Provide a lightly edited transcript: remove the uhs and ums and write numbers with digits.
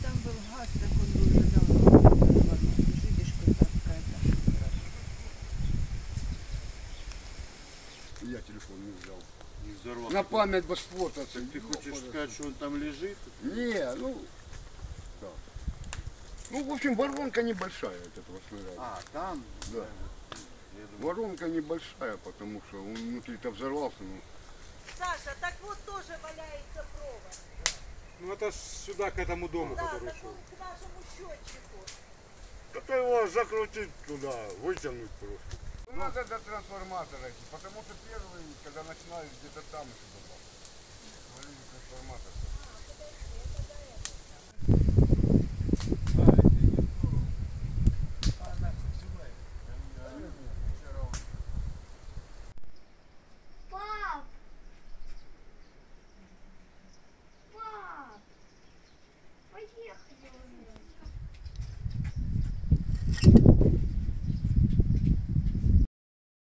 там был газ, так он был уже давно. Видишь, какая-то. Я телефон не взял. Не взорвал. На память бы сфотаться. Ты хочешь сказать, что он там лежит? Не, ну, да. Ну, в общем, воронка небольшая от этого снаряда. А, там? Да. Воронка небольшая, потому что он внутри-то взорвался. Ну, Саша, так вот тоже валяется провод. Ну это ж сюда, к этому дому, Да, который так шел. он к нашему счетчику. это его закрутить туда, вытянуть просто. Ну, надо до трансформатора идти, потому что первый, когда начинали где-то там еще добавить. Валили трансформатор. Пап! Пап! Поехали уже.